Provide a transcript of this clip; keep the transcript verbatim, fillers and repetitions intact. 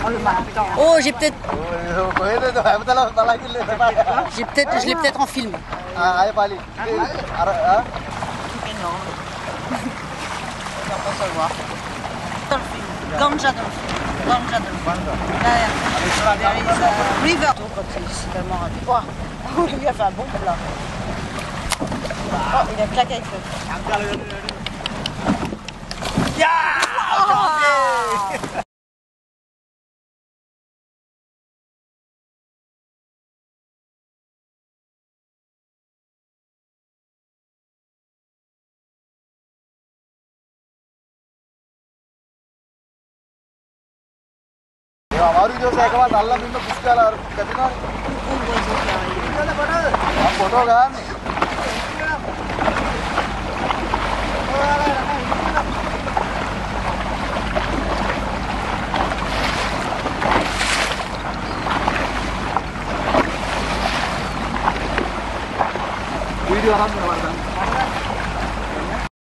Oh, j'ai peut-être. J'ai peut-être, je l'ai peut-être en film. Ah, ayo balik. Ah, Énorme. On va pas savoir. Dans le film. Ganja dans le film. Ganja dans le film. Là, there is a river. Quand c'est tellement rapide. Oh, il a fait un bon plat. Oh, il a claqué avec le. हमारी जो से एक बार अल्लाह में पुष्कर और कितना हम फोटो का वीडियो आराम से